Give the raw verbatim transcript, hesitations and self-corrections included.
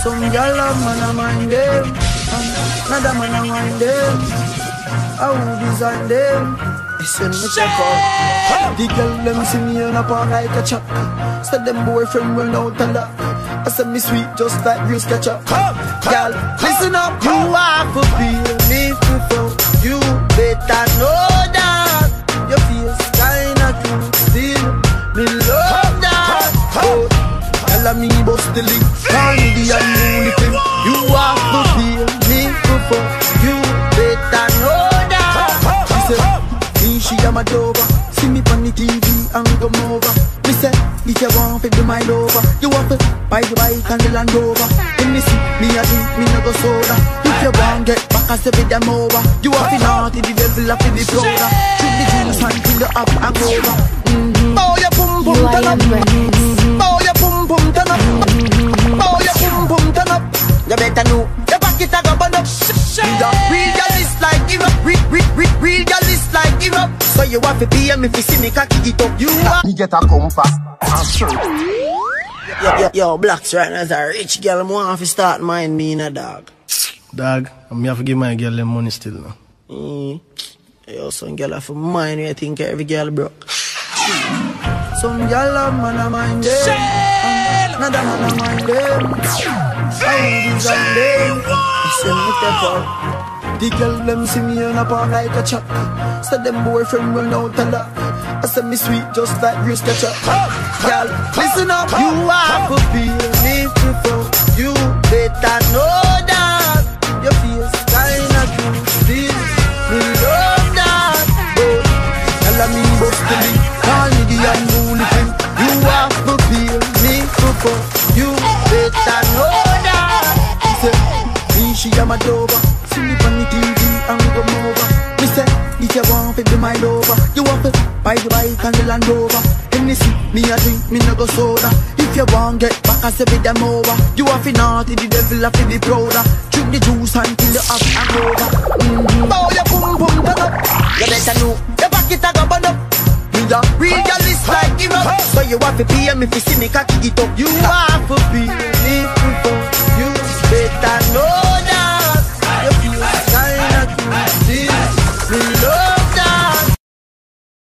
Some gyal a man a mind them, another man a mind them. I who design them? Listen me check out. The girl them see me on a park like a chop. Said them boyfriend run out a lot. I said me sweet just like real ketchup. Girl, listen up, you have to feel me before you better know that your face kinda cute. Still, me love that. Oh, tell me bust the link, call me the unruly thing. You have to feel me before you better know that. She said, me she am a dover. See me on the T V and come over. Me say, if you want to be my lover, you want to buy the bike and the Land Rover. When me see me a drink, me no go soda. If you want get back and say with them over, you have to naughty, the devil have to be prouder. Drink the juice until you up and over. Mm-hmm. Bow your pum pum turn up. Bow your pum pum turn up. Bow your pum pum turn up. You better know the pocket a go burn up. Real girl is like give up. Real real real real girl is like give up. So you have to pay me if you see me cocky it up. You are. Me get a compass. I'm sure. Yo, yo, yo, Blacks right now as a rich girl, I want to start mind me in a dog. Dog, I'm have to give my girl them money still now. Mm. Yo, some girl have to mind me, I think every girl broke. Some girl have man a mind them, another man a mind them. I will design them. Send me the fuck. The girl them see me on a park like a chop. Said them boyfriend run out a lot. I said me sweet just like real ketchup. Girl, listen up, you have to feel me before you better know that your face kinda cute. Still, me love that. Oh, tell me bust the link, call me the unruly thing. You have to feel me before you better know that. She said, me she am a dover. See me on the T V and come over. Me say, if you want to be my lover, you want to buy the bike and the Land Rover. When you see me a drink, me no go soda. If you want get back and say with them over, you have to naughty, the devil have to be prouder. Drink the juice until you have and over. Mm-hmm. Bow your pum pum turn up. You better know the pocket a go burn up. Me a real girl is like give up. So you have to pay me if you see me cocky it up. You have to pay